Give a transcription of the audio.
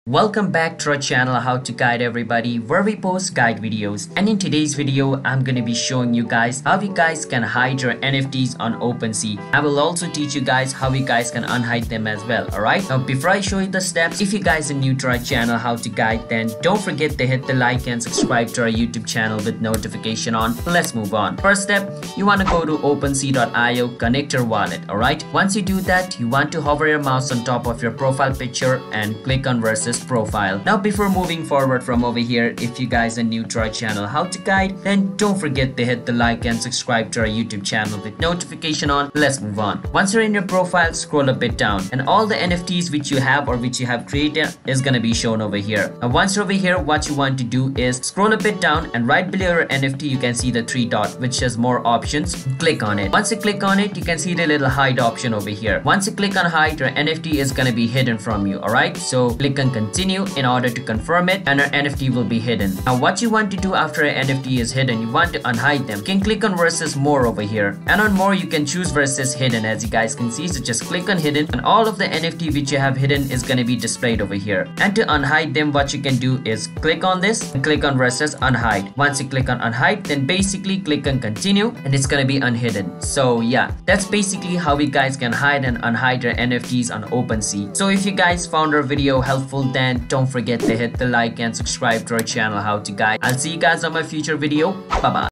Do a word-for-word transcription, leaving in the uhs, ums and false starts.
Welcome back to our channel How to Guide Everybody, where we post guide videos. And in today's video I'm going to be showing you guys how you guys can hide your N F Ts on Opensea. I will also teach you guys how you guys can unhide them as well. Alright, now before I show you the steps, if you guys are new to our channel How to Guide, then don't forget to hit the like and subscribe to our YouTube channel with notification on. Let's move on. First step, you want to go to opensea dot i o, connect your wallet. Alright, once you do that, you want to hover your mouse on top of your profile picture and click on versus profile. Now before moving forward from over here, if you guys are new to our channel How to Guide, then don't forget to hit the like and subscribe to our YouTube channel with notification on. Let's move on. Once you're in your profile, scroll a bit down and all the N F Ts which you have or which you have created is gonna be shown over here. Now once you're over here, what you want to do is scroll a bit down and right below your N F T you can see the three dot which has more options. Click on it. Once you click on it, you can see the little hide option over here. Once you click on hide, your N F T is gonna be hidden from you. Alright, so click on continue in order to confirm it and our N F T will be hidden. Now what you want to do after an N F T is hidden, you want to unhide them. You can click on versus more over here, and on more you can choose versus hidden, as you guys can see. So just click on hidden and all of the N F T which you have hidden is going to be displayed over here. And to unhide them, what you can do is click on this and click on versus unhide. Once you click on unhide, then basically click on continue and it's going to be unhidden. So yeah, that's basically how you guys can hide and unhide your N F Ts on Opensea. So if you guys found our video helpful, then don't forget to hit the like and subscribe to our channel How to Guide. I'll see you guys on my future video. Bye bye.